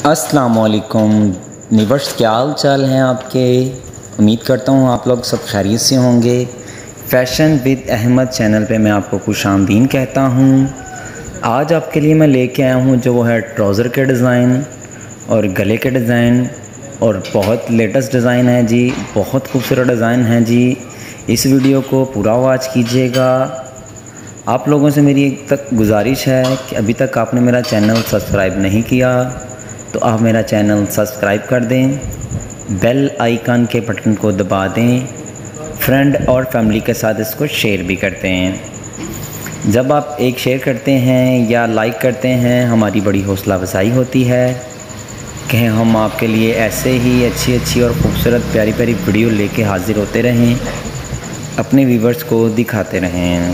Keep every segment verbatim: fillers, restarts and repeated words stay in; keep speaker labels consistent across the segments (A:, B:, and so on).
A: अस्सलामुअलैकुम निवर्स, क्या हाल चाल हैं आपके। उम्मीद करता हूँ आप लोग सब खैरियत से होंगे। फ़ैशन विद अहमद चैनल पे मैं आपको खुशामदीन कहता हूँ। आज आपके लिए मैं लेके आया हूँ जो वो है ट्राउज़र के डिज़ाइन और गले के डिज़ाइन, और बहुत लेटेस्ट डिज़ाइन है जी, बहुत खूबसूरत डिज़ाइन है जी। इस वीडियो को पूरा वॉच कीजिएगा। आप लोगों से मेरी एक तक गुजारिश है कि अभी तक आपने मेरा चैनल सब्सक्राइब नहीं किया तो आप मेरा चैनल सब्सक्राइब कर दें, बेल आइकन के बटन को दबा दें, फ्रेंड और फैमिली के साथ इसको शेयर भी करते हैं। जब आप एक शेयर करते हैं या लाइक करते हैं हमारी बड़ी हौसला अफजाई होती है कि हम आपके लिए ऐसे ही अच्छी अच्छी और ख़ूबसूरत प्यारी प्यारी वीडियो लेके हाज़िर होते रहें, अपने व्यूवर्स को दिखाते रहें।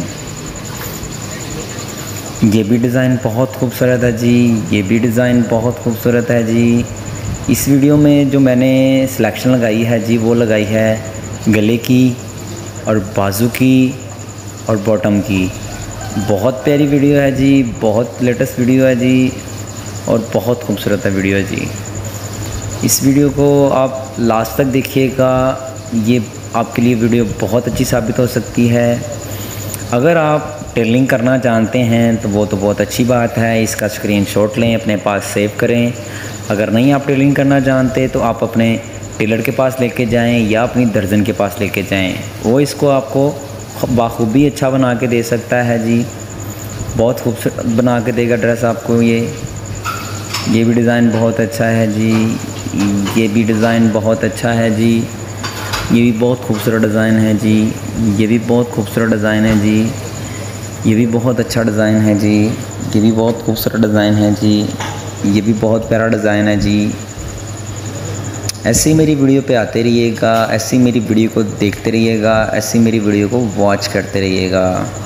A: ये भी डिज़ाइन बहुत खूबसूरत है जी, ये भी डिज़ाइन बहुत खूबसूरत है जी। इस वीडियो में जो मैंने सिलेक्शन लगाई है जी वो लगाई है गले की और बाजू की और बॉटम की। बहुत प्यारी वीडियो है जी, बहुत लेटेस्ट वीडियो है जी और बहुत खूबसूरत है वीडियो है जी। इस वीडियो को आप लास्ट तक देखिएगा, ये आपके लिए वीडियो बहुत अच्छी साबित हो सकती है। अगर आप टेलरिंग करना जानते हैं तो वो तो बहुत अच्छी बात है, इसका स्क्रीनशॉट लें, अपने पास सेव करें। अगर नहीं आप टेलरिंग करना जानते तो आप अपने टेलर के पास लेके जाएं या अपनी दर्जन के पास लेके जाएं, वो इसको आपको बाखूबी अच्छा बना के दे सकता है जी। बहुत खूबसूरत बना के देगा ड्रेस आपको। ये ये भी डिज़ाइन बहुत अच्छा है जी, ये भी डिज़ाइन बहुत अच्छा है जी, ये भी बहुत खूबसूरत डिज़ाइन है जी, ये भी बहुत खूबसूरत डिज़ाइन है जी, ये भी बहुत अच्छा डिज़ाइन है जी, ये भी बहुत खूबसूरत डिज़ाइन है जी, ये भी बहुत प्यारा डिज़ाइन है जी। ऐसे ही मेरी वीडियो पे आते रहिएगा, ऐसी मेरी वीडियो को देखते रहिएगा, ऐसी मेरी वीडियो को वॉच करते रहिएगा।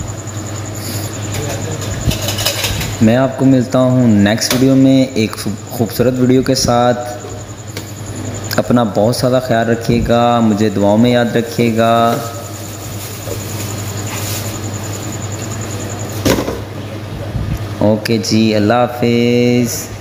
A: मैं आपको मिलता हूँ नेक्स्ट वीडियो में एक खूबसूरत वीडियो के साथ। अपना बहुत ज़्यादा ख्याल रखिएगा, मुझे दुआओं में याद रखिएगा। ओके जी, अल्लाह हाफिज़।